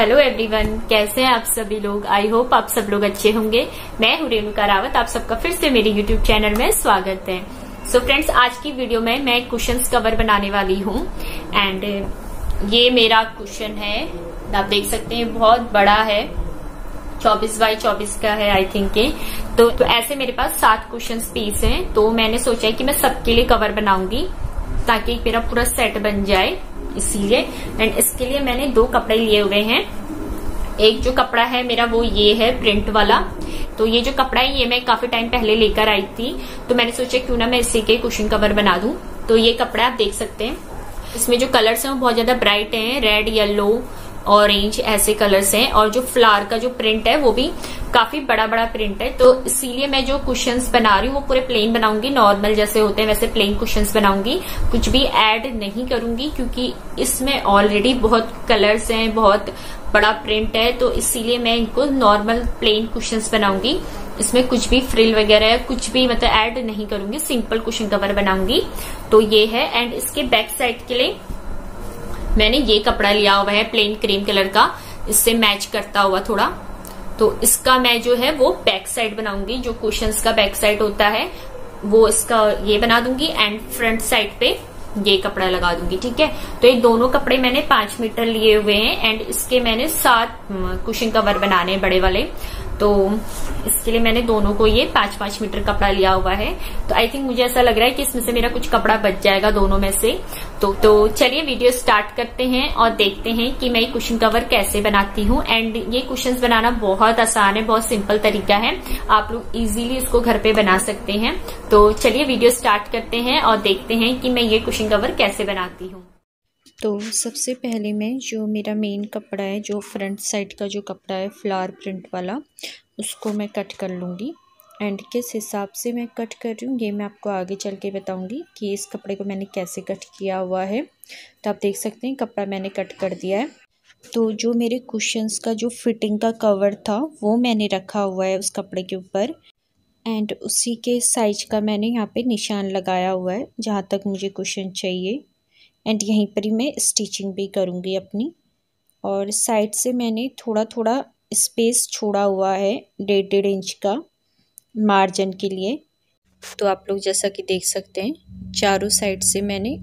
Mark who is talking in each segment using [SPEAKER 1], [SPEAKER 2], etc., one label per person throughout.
[SPEAKER 1] Hello everyone, कैसे हैं आप सभी लोग। आई होप आप सब लोग अच्छे होंगे। मैं हूं रेणुका रावत, आप सबका फिर से मेरे यूट्यूब चैनल में स्वागत है। सो फ्रेंड्स, आज की वीडियो में मैं कुशन्स कवर बनाने वाली हूं एंड ये मेरा कुशन है, आप देख सकते हैं बहुत बड़ा है, 24 बाई 24 का है आई थिंक ये। तो ऐसे मेरे पास 7 कुशन्स पीस हैं, तो मैंने सोचा है कि मैं सबके लिए कवर बनाऊंगी ताकि मेरा पूरा सेट बन जाए, इसीलिए। एंड इसके लिए मैंने 2 कपड़े लिए हुए हैं। एक जो कपड़ा है मेरा वो ये है प्रिंट वाला। तो ये जो कपड़ा है ये मैं काफी टाइम पहले लेकर आई थी, तो मैंने सोचा क्यों ना मैं इसी के कुशन कवर बना दूं। तो ये कपड़ा आप देख सकते हैं, इसमें जो कलर्स हैं वो बहुत ज्यादा ब्राइट हैं, रेड, येलो, ऑरेंज ऐसे कलर्स हैं। और जो फ्लावर का जो प्रिंट है वो भी काफी बड़ा बड़ा प्रिंट है। तो इसीलिए मैं जो कुशन्स बना रही हूँ वो पूरे प्लेन बनाऊंगी, नॉर्मल जैसे होते हैं वैसे प्लेन कुशन्स बनाऊंगी, कुछ भी ऐड नहीं करूंगी क्योंकि इसमें ऑलरेडी बहुत कलर्स हैं, बहुत बड़ा प्रिंट है। तो इसीलिए मैं इनको नॉर्मल प्लेन कुशन्स बनाऊंगी, इसमें कुछ भी फ्रिल वगैरह कुछ भी मतलब ऐड नहीं करूंगी, सिंपल कुशन कवर बनाऊंगी। तो ये है। एंड इसके बैक साइड के लिए मैंने ये कपड़ा लिया हुआ है प्लेन क्रीम कलर का, इससे मैच करता हुआ थोड़ा। तो इसका मैं जो है वो बैक साइड बनाऊंगी, जो कुशन्स का बैक साइड होता है वो इसका ये बना दूंगी एंड फ्रंट साइड पे ये कपड़ा लगा दूंगी, ठीक है। तो ये दोनों कपड़े मैंने 5 मीटर लिए हुए हैं एंड इसके मैंने 7 कुशन कवर बनाने हैं बड़े वाले। तो इसके लिए मैंने दोनों को ये 5-5 मीटर कपड़ा लिया हुआ है। तो आई थिंक मुझे ऐसा लग रहा है कि इसमें से मेरा कुछ कपड़ा बच जाएगा दोनों में से। तो चलिए वीडियो स्टार्ट करते हैं और देखते हैं कि मैं ये कुशन कवर कैसे बनाती हूँ। एंड ये कुशन्स बनाना बहुत आसान है, बहुत सिंपल तरीका है, आप लोग इजीली इसको घर पे बना सकते हैं। तो चलिए वीडियो स्टार्ट करते हैं और देखते हैं कि मैं ये कुशन कवर कैसे बनाती हूँ।
[SPEAKER 2] तो सबसे पहले मैं जो मेरा मेन कपड़ा है, जो फ्रंट साइड का जो कपड़ा है फ्लावर प्रिंट वाला, उसको मैं कट कर लूँगी। एंड किस हिसाब से मैं कट कर रही हूँ ये मैं आपको आगे चल के बताऊँगी कि इस कपड़े को मैंने कैसे कट किया हुआ है। तो आप देख सकते हैं कपड़ा मैंने कट कर दिया है। तो जो मेरे कुशन्स का जो फिटिंग का कवर था वो मैंने रखा हुआ है उस कपड़े के ऊपर। एंड उसी के साइज का मैंने यहाँ पे निशान लगाया हुआ है जहाँ तक मुझे कुशन चाहिए। एंड यहीं पर ही मैं स्टिचिंग भी करूँगी अपनी। और साइड से मैंने थोड़ा थोड़ा स्पेस छोड़ा हुआ है 1.5 इंच का मार्जिन के लिए। तो आप लोग जैसा कि देख सकते हैं चारों साइड से मैंने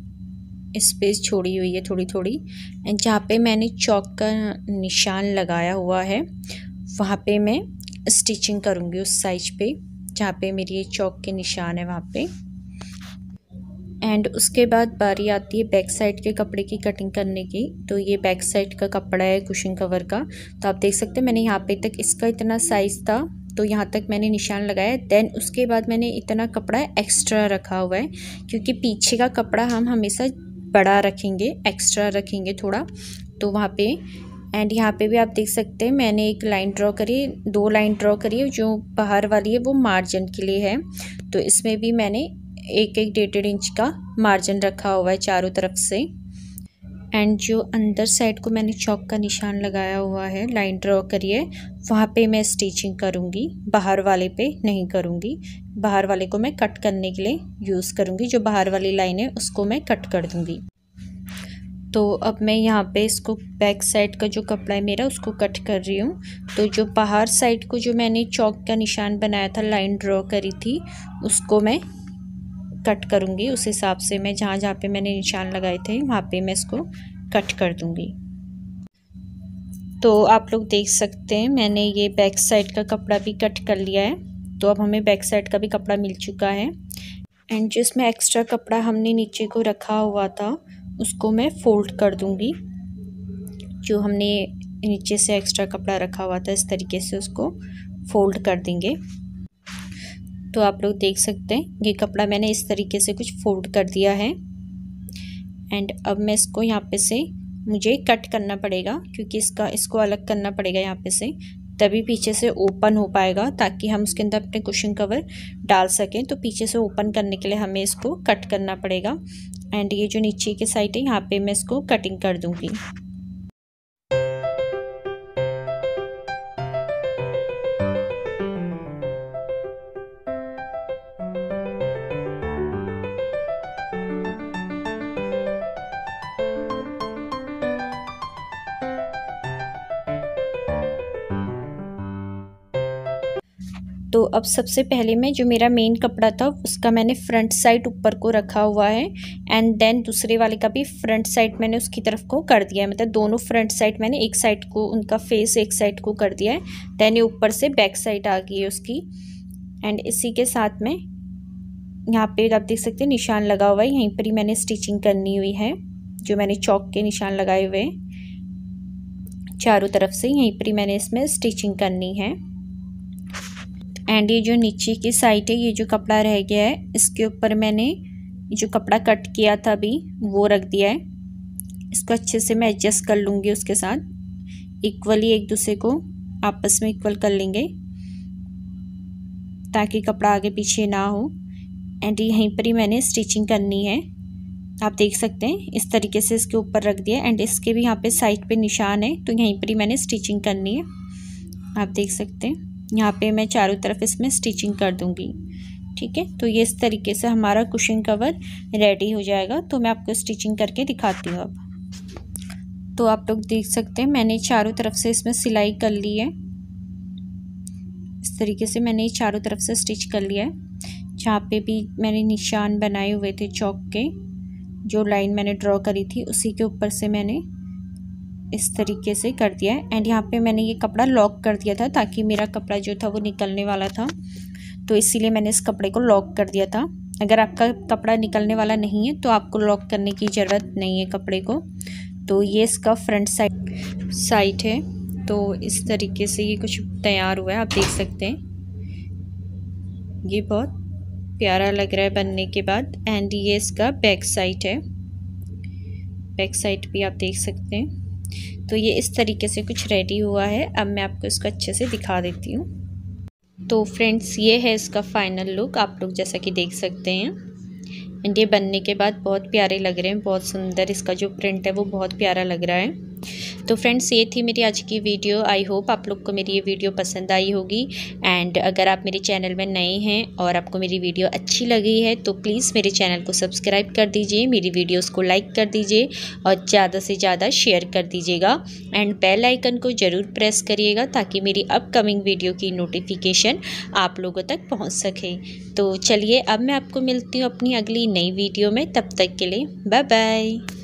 [SPEAKER 2] स्पेस छोड़ी हुई है थोड़ी थोड़ी। एंड जहाँ पे मैंने चौक का निशान लगाया हुआ है वहाँ पे मैं स्टिचिंग करूँगी उस साइज पे जहाँ पे मेरी ये चौक के निशान है वहाँ पे। एंड उसके बाद बारी आती है बैक साइड के कपड़े की कटिंग करने की। तो ये बैक साइड का कपड़ा है कुशन कवर का। तो आप देख सकते हैं मैंने यहाँ पे तक इसका इतना साइज़ था तो यहाँ तक मैंने निशान लगाया। देन उसके बाद मैंने इतना कपड़ा एक्स्ट्रा रखा हुआ है क्योंकि पीछे का कपड़ा हम हमेशा बड़ा रखेंगे, एक्स्ट्रा रखेंगे थोड़ा, तो वहाँ पे। एंड यहाँ पे भी आप देख सकते हैं मैंने एक लाइन ड्रॉ करी, 2 लाइन ड्रॉ करी है। जो बाहर वाली है वो मार्जिन के लिए है, तो इसमें भी मैंने 1-1 इंच का मार्जिन रखा हुआ है चारों तरफ से। एंड जो अंदर साइड को मैंने चौक का निशान लगाया हुआ है, लाइन ड्रॉ करी है, वहाँ पे मैं स्टिचिंग करूँगी, बाहर वाले पे नहीं करूँगी। बाहर वाले को मैं कट करने के लिए यूज़ करूँगी, जो बाहर वाली लाइन है उसको मैं कट कर दूँगी। तो अब मैं यहाँ पे इसको बैक साइड का जो कपड़ा है मेरा उसको कट कर रही हूँ। तो जो बाहर साइड को जो मैंने चौक का निशान बनाया था, लाइन ड्रॉ करी थी, उसको मैं कट करूँगी उस हिसाब से। मैं जहाँ जहाँ पे मैंने निशान लगाए थे वहाँ पे मैं इसको कट कर दूँगी। तो आप लोग देख सकते हैं मैंने ये बैक साइड का कपड़ा भी कट कर लिया है। तो अब हमें बैक साइड का भी कपड़ा मिल चुका है। एंड जो इसमें एक्स्ट्रा कपड़ा हमने नीचे को रखा हुआ था उसको मैं फोल्ड कर दूँगी। जो हमने नीचे से एक्स्ट्रा कपड़ा रखा हुआ था इस तरीके से उसको फोल्ड कर देंगे। तो आप लोग देख सकते हैं ये कपड़ा मैंने इस तरीके से कुछ फोल्ड कर दिया है। एंड अब मैं इसको यहाँ पे से मुझे कट करना पड़ेगा क्योंकि इसको अलग करना पड़ेगा यहाँ पे से, तभी पीछे से ओपन हो पाएगा ताकि हम उसके अंदर अपने कुशन कवर डाल सकें। तो पीछे से ओपन करने के लिए हमें इसको कट करना पड़ेगा। एंड ये जो नीचे की साइड है यहाँ पे मैं इसको कटिंग कर दूँगी। तो अब सबसे पहले मैं जो मेरा मेन कपड़ा था उसका मैंने फ्रंट साइड ऊपर को रखा हुआ है एंड देन दूसरे वाले का भी फ्रंट साइड मैंने उसकी तरफ को कर दिया है, मतलब दोनों फ्रंट साइड मैंने एक साइड को उनका फेस एक साइड को कर दिया है। देन ये ऊपर से बैक साइड आ गई है उसकी। एंड इसी के साथ में यहाँ पे आप देख सकते हैं निशान लगा हुआ है, यहीं पर ही मैंने स्टिचिंग करनी हुई है। जो मैंने चौक के निशान लगाए हुए चारों तरफ से यहीं पर ही मैंने इसमें स्टिचिंग करनी है। एंड ये जो नीचे की साइड है, ये जो कपड़ा रह गया है इसके ऊपर मैंने जो कपड़ा कट किया था अभी वो रख दिया है। इसको अच्छे से मैं एडजस्ट कर लूँगी, उसके साथ इक्वली एक दूसरे को आपस में इक्वल कर लेंगे ताकि कपड़ा आगे पीछे ना हो। एंड यहीं पर ही मैंने स्टिचिंग करनी है, आप देख सकते हैं इस तरीके से इसके ऊपर रख दिया। एंड इसके भी यहाँ पे साइड पे निशान है तो यहीं पर ही मैंने स्टिचिंग करनी है। आप देख सकते हैं यहाँ पे मैं चारों तरफ इसमें स्टिचिंग कर दूंगी, ठीक है। तो ये इस तरीके से हमारा कुशन कवर रेडी हो जाएगा। तो मैं आपको स्टिचिंग करके दिखाती हूँ अब। तो आप लोग देख सकते हैं मैंने चारों तरफ से इसमें सिलाई कर ली है। इस तरीके से मैंने चारों तरफ से स्टिच कर लिया है। जहाँ पे भी मैंने निशान बनाए हुए थे चौक के, जो लाइन मैंने ड्रॉ करी थी उसी के ऊपर से मैंने इस तरीके से कर दिया है। एंड यहाँ पे मैंने ये कपड़ा लॉक कर दिया था ताकि मेरा कपड़ा जो था वो निकलने वाला था, तो इसीलिए मैंने इस कपड़े को लॉक कर दिया था। अगर आपका कपड़ा निकलने वाला नहीं है तो आपको लॉक करने की ज़रूरत नहीं है कपड़े को। तो ये इसका फ्रंट साइड है। तो इस तरीके से ये कुछ तैयार हुआ है, आप देख सकते हैं ये बहुत प्यारा लग रहा है बनने के बाद। एंड ये इसका बैक साइड है, बैक साइड भी आप देख सकते हैं। तो ये इस तरीके से कुछ रेडी हुआ है। अब मैं आपको इसको अच्छे से दिखा देती हूँ। तो फ्रेंड्स ये है इसका फाइनल लुक, आप लोग जैसा कि देख सकते हैं। एंड ये बनने के बाद बहुत प्यारे लग रहे हैं, बहुत सुंदर इसका जो प्रिंट है वो बहुत प्यारा लग रहा है। तो फ्रेंड्स ये थी मेरी आज की वीडियो। आई होप आप लोग को मेरी ये वीडियो पसंद आई होगी। एंड अगर आप मेरे चैनल में नए हैं और आपको मेरी वीडियो अच्छी लगी है तो प्लीज़ मेरे चैनल को सब्सक्राइब कर दीजिए, मेरी वीडियोस को लाइक कर दीजिए और ज़्यादा से ज़्यादा शेयर कर दीजिएगा। एंड बेल आइकन को ज़रूर प्रेस करिएगा ताकि मेरी अपकमिंग वीडियो की नोटिफिकेशन आप लोगों तक पहुँच सके। तो चलिए अब मैं आपको मिलती हूँ अपनी अगली नई वीडियो में, तब तक के लिए बाय बाय।